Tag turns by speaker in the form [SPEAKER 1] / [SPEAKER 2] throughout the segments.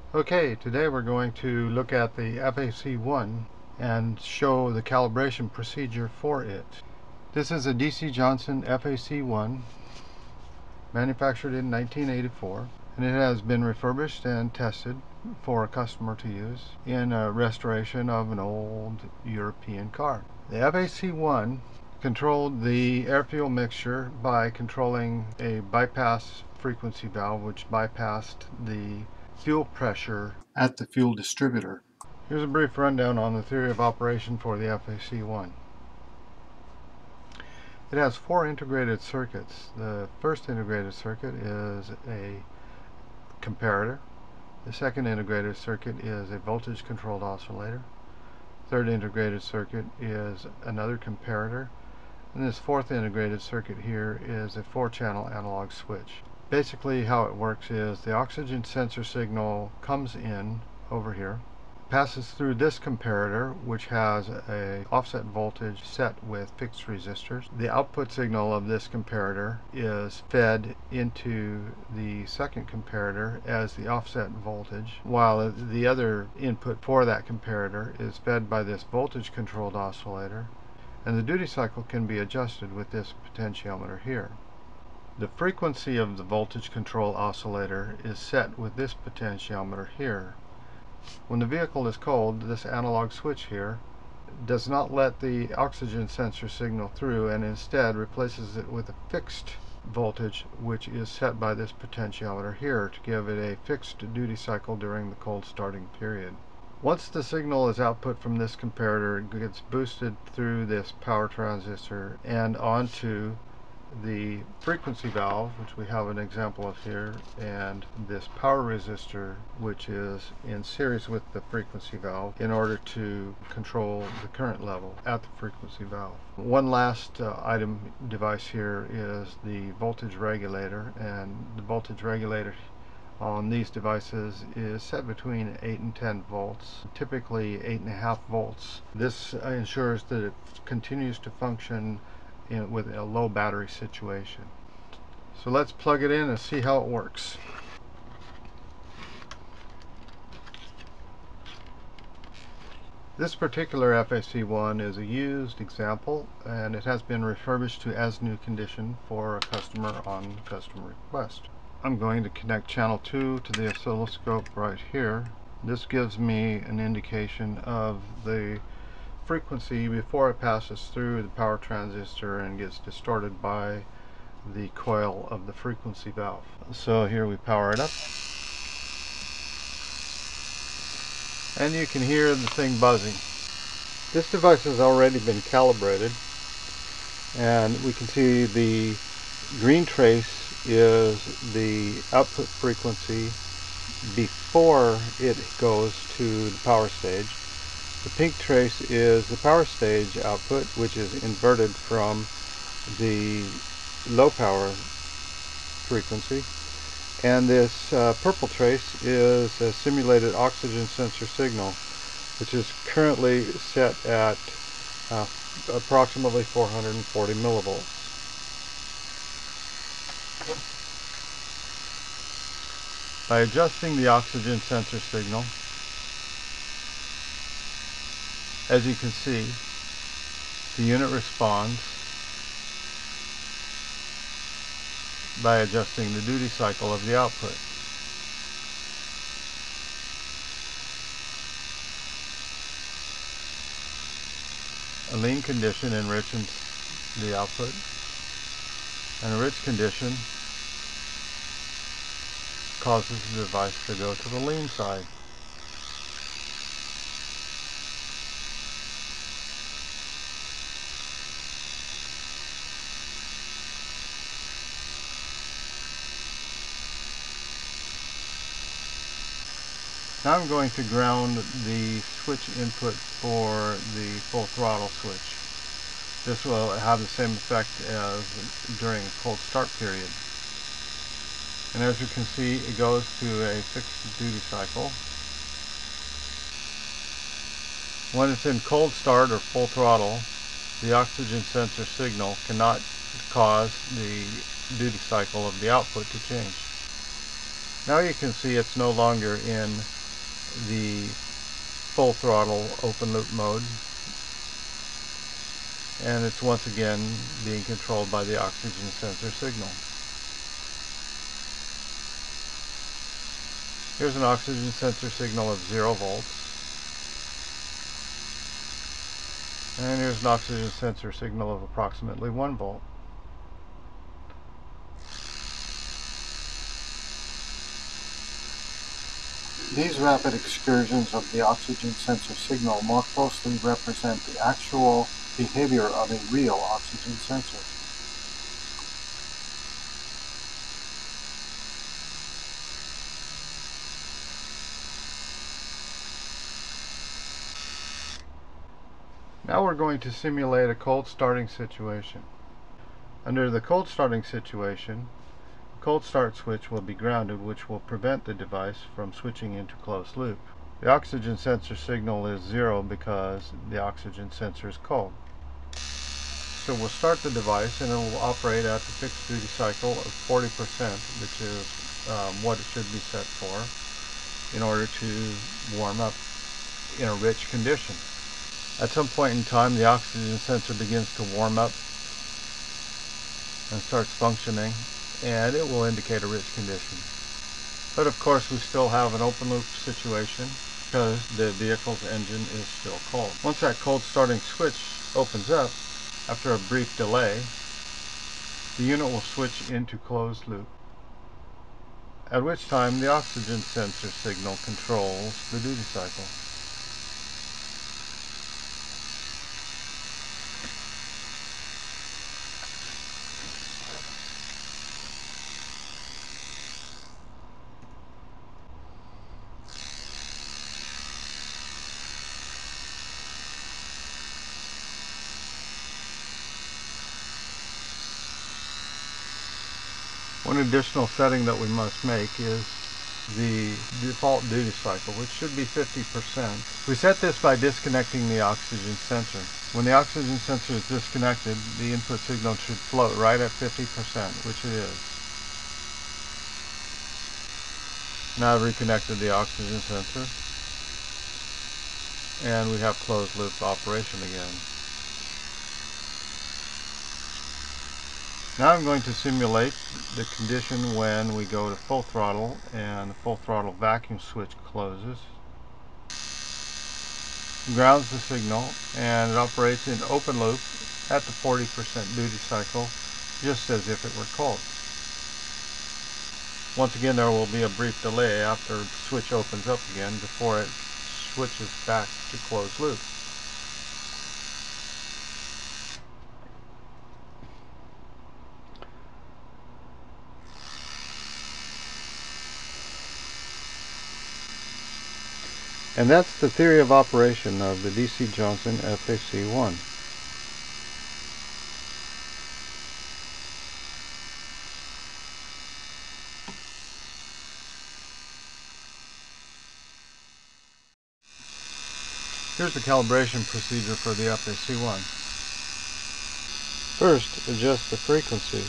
[SPEAKER 1] Okay, today we're going to look at the FAC-1 and show the calibration procedure for it. This is a DC Johnson FAC-1 manufactured in 1984, and it has been refurbished and tested for a customer to use in a restoration of an old European car. The FAC-1 controlled the air-fuel mixture by controlling a bypass frequency valve which bypassed the fuel pressure at the fuel distributor. Here's a brief rundown on the theory of operation for the FAC-1. It has four integrated circuits. The first integrated circuit is a comparator. The second integrated circuit is a voltage controlled oscillator. Third integrated circuit is another comparator. And this fourth integrated circuit here is a 4-channel analog switch. Basically how it works is the oxygen sensor signal comes in over here, passes through this comparator which has a offset voltage set with fixed resistors. The output signal of this comparator is fed into the second comparator as the offset voltage, while the other input for that comparator is fed by this voltage controlled oscillator, and the duty cycle can be adjusted with this potentiometer here. The frequency of the voltage control oscillator is set with this potentiometer here. When the vehicle is cold, this analog switch here does not let the oxygen sensor signal through and instead replaces it with a fixed voltage which is set by this potentiometer here to give it a fixed duty cycle during the cold starting period. Once the signal is output from this comparator, it gets boosted through this power transistor and onto the frequency valve, which we have an example of here, and this power resistor, which is in series with the frequency valve in order to control the current level at the frequency valve. One last item device here is the voltage regulator, and the voltage regulator on these devices is set between 8 and 10 volts, typically 8.5 volts. This ensures that it continues to function with a low battery situation. So let's plug it in and see how it works. This particular FAC-1 is a used example, and it has been refurbished to as new condition for a customer on customer request. I'm going to connect channel 2 to the oscilloscope right here. This gives me an indication of the frequency before it passes through the power transistor and gets distorted by the coil of the frequency valve. So here we power it up, and you can hear the thing buzzing. This device has already been calibrated, and we can see the green trace is the output frequency before it goes to the power stage. The pink trace is the power stage output, which is inverted from the low power frequency. And this purple trace is a simulated oxygen sensor signal, which is currently set at approximately 440 millivolts. By adjusting the oxygen sensor signal, as you can see, the unit responds by adjusting the duty cycle of the output. A lean condition enriches the output, and a rich condition causes the device to go to the lean side. Now I'm going to ground the switch input for the full throttle switch. This will have the same effect as during a cold start period. And as you can see, it goes to a fixed duty cycle. When it's in cold start or full throttle, the oxygen sensor signal cannot cause the duty cycle of the output to change. Now you can see it's no longer in the full throttle open loop mode, and it's once again being controlled by the oxygen sensor signal. Here's an oxygen sensor signal of 0 volts, and here's an oxygen sensor signal of approximately 1 volt. These rapid excursions of the oxygen sensor signal more closely represent the actual behavior of a real oxygen sensor. Now we're going to simulate a cold starting situation. Under the cold starting situation, the cold start switch will be grounded, which will prevent the device from switching into closed loop. The oxygen sensor signal is 0 because the oxygen sensor is cold. So we'll start the device and it will operate at the fixed duty cycle of 40%, which is what it should be set for in order to warm up in a rich condition. At some point in time, the oxygen sensor begins to warm up and starts functioning, and it will indicate a rich condition. But of course we still have an open loop situation because the vehicle's engine is still cold. Once that cold starting switch opens up, after a brief delay, the unit will switch into closed loop, at which time the oxygen sensor signal controls the duty cycle. One additional setting that we must make is the default duty cycle, which should be 50%. We set this by disconnecting the oxygen sensor. When the oxygen sensor is disconnected, the input signal should float right at 50%, which it is. Now I've reconnected the oxygen sensor, and we have closed loop operation again. Now I'm going to simulate the condition when we go to full throttle and the full throttle vacuum switch closes, grounds the signal, and it operates in open loop at the 40% duty cycle, just as if it were cold. Once again, there will be a brief delay after the switch opens up again before it switches back to closed loop. And that's the theory of operation of the DC Johnson FAC-1. Here's the calibration procedure for the FAC-1. First, adjust the frequency.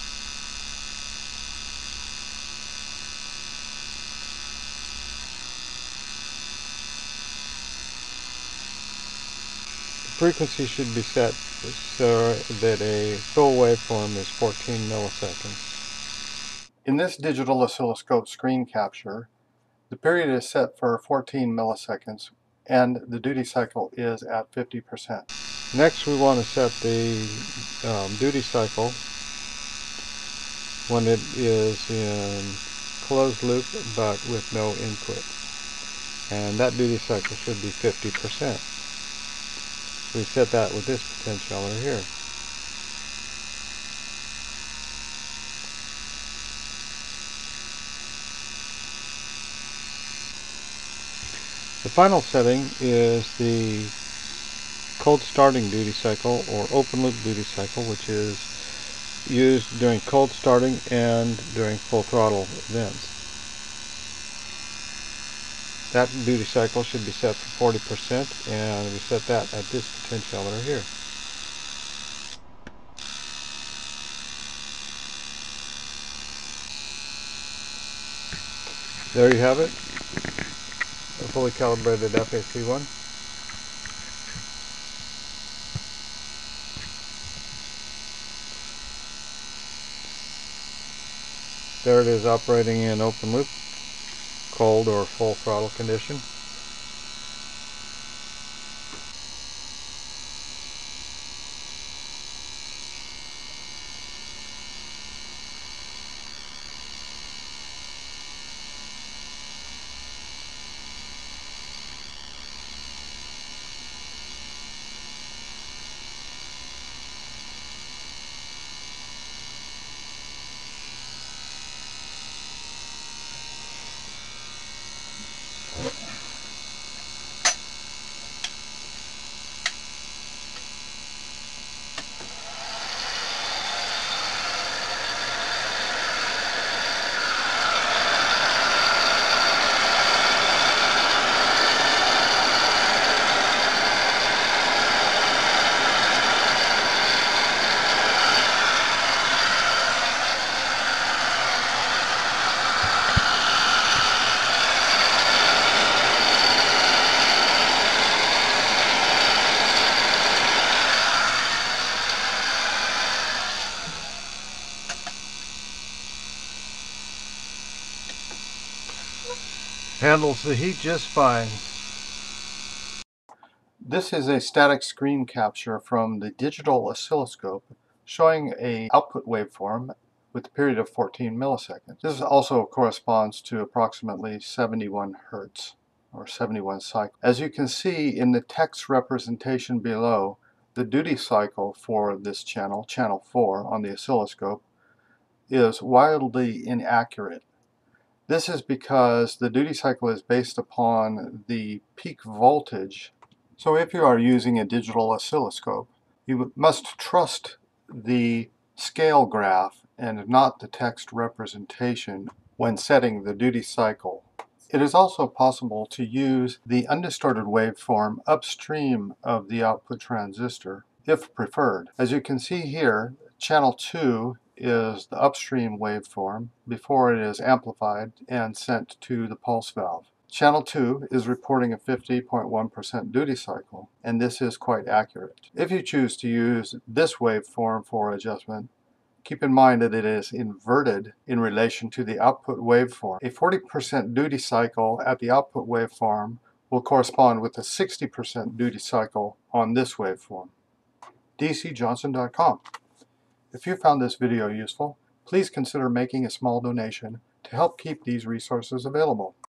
[SPEAKER 1] Frequency should be set so that a full waveform is 14 milliseconds. In this digital oscilloscope screen capture, the period is set for 14 milliseconds and the duty cycle is at 50%. Next we want to set the duty cycle when it is in closed loop but with no input. And that duty cycle should be 50%. We set that with this potentiometer here. The final setting is the cold starting duty cycle or open loop duty cycle, which is used during cold starting and during full throttle events. That duty cycle should be set for 40%, and we set that at this potentiometer here. There you have it. A a fully calibrated FAC-1. There it is operating in open loop, cold or full throttle condition. Handles the heat just fine. This is a static screen capture from the digital oscilloscope showing an output waveform with a period of 14 milliseconds. This also corresponds to approximately 71 hertz or 71 cycles. As you can see in the text representation below, the duty cycle for this channel, channel 4 on the oscilloscope, is wildly inaccurate. This is because the duty cycle is based upon the peak voltage. So if you are using a digital oscilloscope, you must trust the scale graph and not the text representation when setting the duty cycle. It is also possible to use the undistorted waveform upstream of the output transistor if preferred. As you can see here, channel 2 is the upstream waveform before it is amplified and sent to the pulse valve. Channel 2 is reporting a 50.1% duty cycle, and this is quite accurate. If you choose to use this waveform for adjustment, keep in mind that it is inverted in relation to the output waveform. A 40% duty cycle at the output waveform will correspond with a 60% duty cycle on this waveform. dcjohnson.com. If you found this video useful, please consider making a small donation to help keep these resources available.